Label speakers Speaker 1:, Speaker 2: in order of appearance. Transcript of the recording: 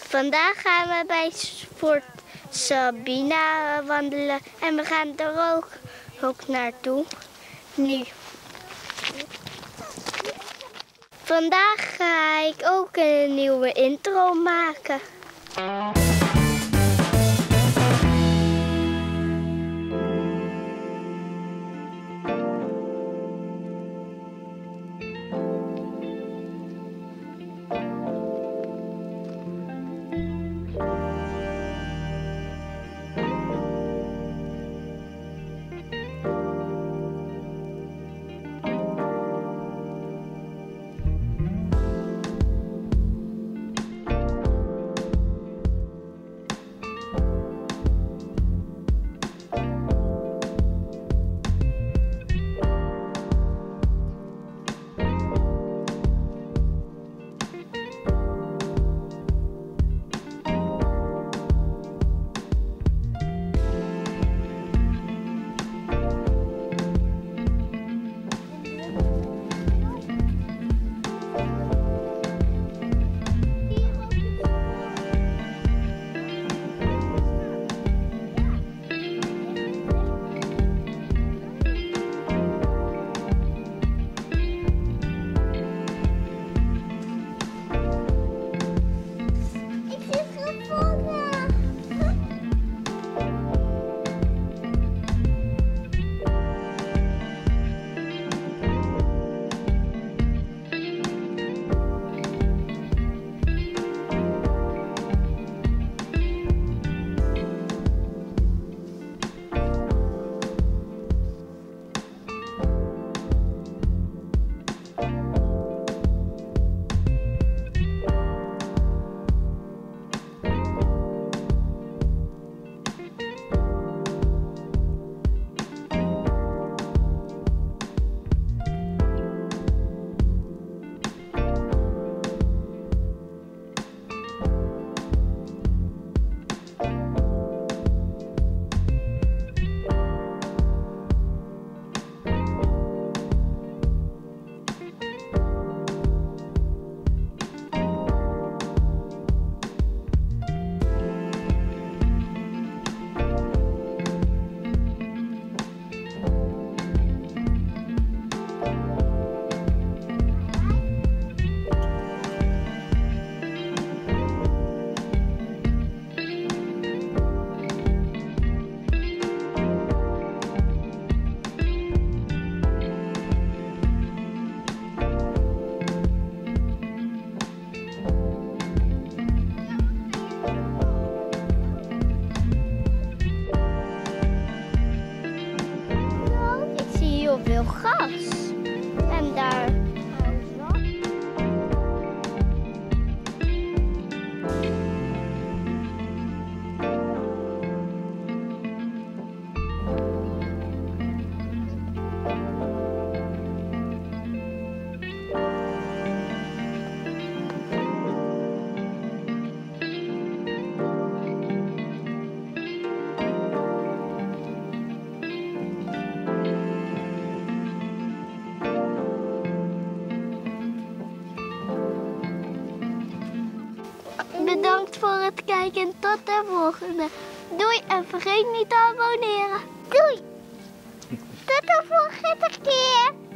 Speaker 1: Vandaag gaan we bij Fort Sabina wandelen en we gaan er ook naartoe. Nu. Vandaag ga ik ook een nieuwe intro maken. Veel gas. En daar. Bedankt voor het kijken en tot de volgende. Doei en vergeet niet te abonneren. Doei! Tot de volgende keer!